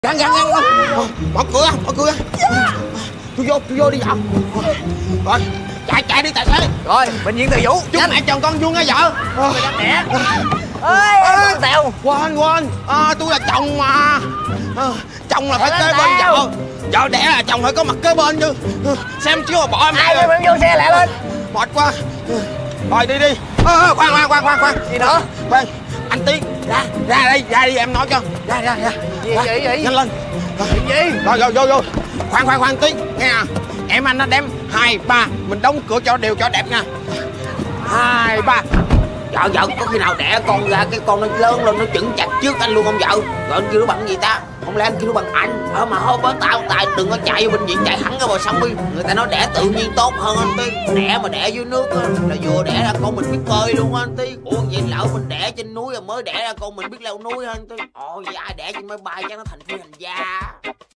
Gắn mở cửa. Tôi vô đi vợ. Rồi chạy đi tài xế. Rồi bệnh viện Từ Vũ. Chúc mẹ chồng con vuông nghe vợ. Mày đang đẻ. Ơi Tèo. Quên tôi là chồng mà. Chồng là phải kế bên vợ. Vợ đẻ là chồng phải có mặt kế bên chứ. Xem chiếu mà bỏ em ai rồi vô xe lại lên. Mệt quá. Rồi đi. Khoan. Gì nữa? Khoan. Anh Tiến ra đi em nói cho. Ra. Gì? Nhanh lên. Gì? Rồi vô. Khoan Tiến nghe à. Em anh nó đếm 2, 3. Mình đóng cửa cho đều cho đẹp nha. 2, 3. Vợ có khi nào đẻ con ra cái con nó lớn lên nó chững chặt trước anh luôn không vợ? Rồi anh kêu nó bằng gì ta? Không lẽ anh kêu nó bằng anh? Mà không bớt tao tài đừng có chạy vô bệnh viện, chạy hẳn ra bờ sông đi. Người ta nói đẻ tự nhiên tốt hơn anh Tiến. Đẻ mà đẻ dưới nước á là vừa đẻ ra con mình biết bơi luôn anh Tiến. Ủa vậy lỡ mình đẻ trên núi rồi mới đẻ ra con mình biết leo núi hả anh Tiến? Ồ vậy ai đẻ trên máy bay chắc nó thành phi hành gia.